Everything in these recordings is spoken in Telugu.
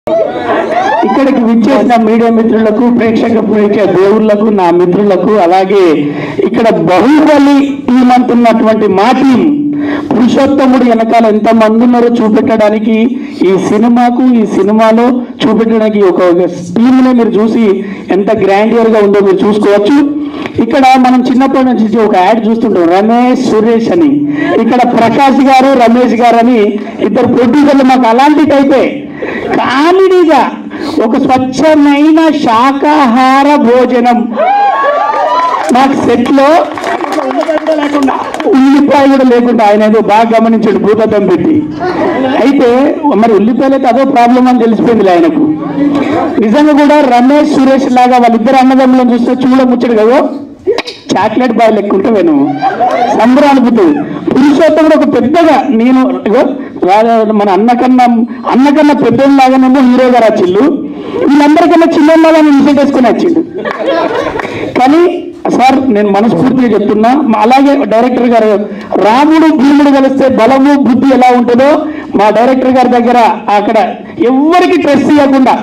ఇక్కడికి విచ్చేసిన మీడియా మిత్రులకు, ప్రేక్షక దేవుళ్లకు, నా మిత్రులకు, అలాగే ఇక్కడ బాహుబలి టీం అంటున్నటువంటి మా టీం పురుషోత్తముడు వెనకాల ఎంత మంది ఉన్నారో చూపెట్టడానికి, ఈ సినిమాలో చూపెట్టడానికి ఒక టీంనే మీరు చూసి ఎంత గ్రాండియర్ గా ఉందో మీరు చూసుకోవచ్చు. ఇక్కడ మనం చిన్నప్పటి నుంచి ఒక యాడ్ చూస్తుంటాం, రమేష్ సురేష్ అని. ఇక్కడ ప్రకాష్ గారు, రమేష్ గారు అని ఇద్దరు ప్రొడ్యూసర్లు. మాకు అలాంటి టైపే కామెడీగా ఒక స్వచ్ఛమైన శాకాహార భోజనం మాకు సెట్ లో లేకుండా, ఉల్లిపాయ కూడా లేకుండా ఆయన ఏదో బాగా గమనించాడు భూతద్దం పెట్టి. అయితే మరి ఉల్లిపాయలు అయితే అదో ప్రాబ్లం అని తెలిసిపోయింది ఆయనకు. నిజంగా కూడా రమేష్ సురేష్ లాగా వాళ్ళిద్దరు అన్నదమ్ములను చూస్తే చూడముచ్చడు కదా, చాక్లెట్ బాయ్ లెక్క ఉంటే నువ్వు సంబరం అనుకుంటుంది. పురుషోత్తం కూడా ఒక పెద్దగా, నేను మన అన్నకన్నా పెద్దలాగానేమో హీరో గారు వచ్చిండు, వీళ్ళందరికన్నా చిన్నలాగా ఇన్సెంట్ వేసుకొని వచ్చిండు. కానీ సార్ నేను మనస్ఫూర్తిగా చెప్తున్నా, అలాగే డైరెక్టర్ గారు రాముడు భీముడు కలిస్తే బలము బుద్ధి ఎలా ఉంటుందో మా డైరెక్టర్ గారి దగ్గర అక్కడ ఎవరికి స్ట్రెస్ ఇవ్వకుండా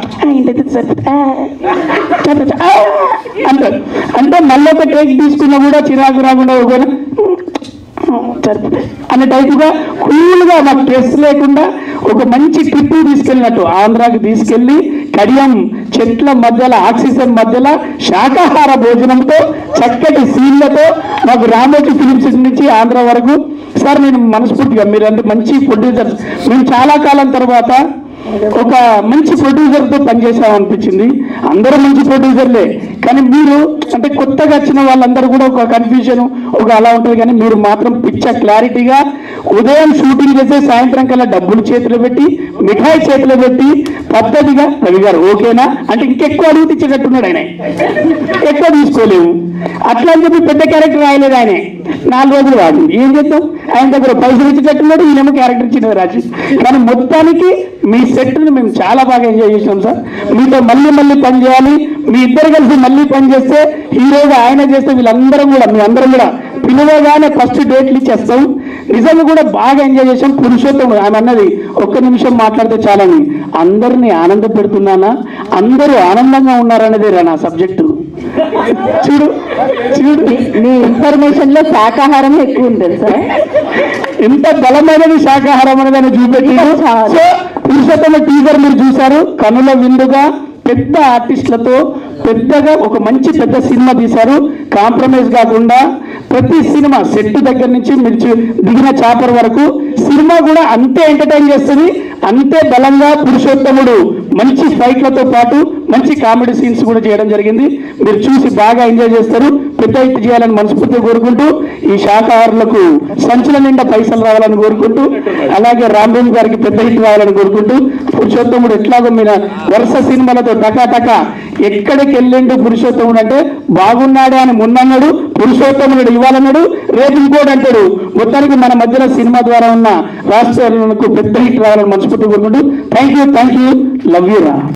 అంటే మళ్ళీ ఒక టేక్ తీసుకున్నా కూడా చిరాకు రాకుండా అనే టైపుగా కూల్గా మాకు స్ట్రెస్ లేకుండా ఒక మంచి ట్రిప్ తీసుకెళ్ళినట్టు ఆంధ్రాకి తీసుకెళ్ళి కడియం చెట్ల మధ్యలో, ఆక్సిజన్ మధ్యలో శాకాహార భోజనంతో చక్కటి సీన్లతో మాకు రామోజీ ఫిలిమ్స్ నుంచి ఆంధ్ర వరకు. సార్ నేను మనస్ఫూర్తిగా మీరంటే మంచి ప్రొడ్యూసర్స్, మేము చాలా కాలం తర్వాత ఒక మంచి ప్రొడ్యూసర్తో పనిచేసాం అనిపించింది. అందరూ మంచి ప్రొడ్యూసర్లే, కానీ మీరు అంటే కొత్తగా వచ్చిన వాళ్ళందరూ కూడా ఒక కన్ఫ్యూజన్ ఒక అలా ఉంటుంది. కానీ మీరు మాత్రం క్లారిటీగా ఉదయం షూటింగ్ చేసే సాయంత్రం కల్లా డబ్బులు చేతిలో పెట్టి, మిఠాయి చేతిలో పెట్టి పద్ధతిగా రవి గారు ఓకేనా అంటే ఇంకెక్కువ అడుగు తెచ్చేటట్టున్నాడు ఆయన, ఎక్కువ తీసుకోలేము అట్లా అని చెప్పి పెద్ద క్యారెక్టర్ రాయలేదు ఆయన. 4 రోజులు వాడు ఏం చేద్దాం, ఆయన దగ్గర పైసలు ఇచ్చేటట్టున్నాడు, ఈయనేమో క్యారెక్టర్ ఇచ్చినది రాజు. కానీ మొత్తానికి మీ సెట్ని మేము చాలా బాగా ఎంజాయ్ చేసాం సార్. మీతో మళ్ళీ పని చేయాలి, మీ ఇద్దరు కలిసి మళ్ళీ పని చేస్తే హీరోగా ఆయన చేస్తే వీళ్ళందరం కూడా మీ అందరం కూడా పిలువగానే ఫస్ట్ డేట్లు ఇచ్చేస్తాం. నిజంగా కూడా బాగా ఎంజాయ్ చేసాం. పురుషోత్తం ఆయన అన్నది ఒక్క నిమిషం మాట్లాడితే చాలని, అందరినీ ఆనంద పెడుతున్నానా, అందరూ ఆనందంగా ఉన్నారనేదే నా సబ్జెక్టు. చూడు మీ ఇన్ఫర్మేషన్ లో శాకాహారం ఎక్కువ ఉంది సార్, ఎంత బలమైనది శాకాహారం అనేది చూపెట్టారు. సో పురుషోత్తమ టీజర్ మీరు చూశారు, కనుల విందుగా పెద్ద ఆర్టిస్టులతో పెద్దగా ఒక మంచి పెద్ద సినిమా తీశారు. కాంప్రమైజ్ కాకుండా ప్రతి సినిమా సెట్ దగ్గర నుంచి మీరు దిగిన చాపర్ వరకు సినిమా కూడా అంతే ఎంటర్టైన్ చేస్తుంది, అంతే బలంగా పురుషోత్తముడు మంచి ఫైట్లతో పాటు మంచి కామెడీ సీన్స్ కూడా చేయడం జరిగింది. మీరు చూసి బాగా ఎంజాయ్ చేస్తారు, పెద్ద హిట్ చేయాలని మనస్ఫూర్తిగా కోరుకుంటూ, ఈ శాకాహారులకు సంచుల నిండా పైసలు రావాలని కోరుకుంటూ, అలాగే రాంబాబు గారికి పెద్ద హిట్ రావాలని కోరుకుంటూ, పురుషోత్తముడు ఎట్లాగో మీద వరుస సినిమాలతో టకా ఎక్కడికి వెళ్ళిండు పురుషోత్తముడు అంటే బాగున్నాడే అని మొన్నన్నాడు, పురుషోత్తముడు ఇవ్వాలన్నాడు, రేపు ఇంకోటి అంటాడు. మొత్తానికి మన మధ్యలో సినిమా ద్వారా ఉన్న రాష్ట్రాలకు పెద్ద హిట్ రావాలని మనస్ఫూర్తిగా కోరుకుంటూ థ్యాంక్ యూ, లవ్ యూ రా.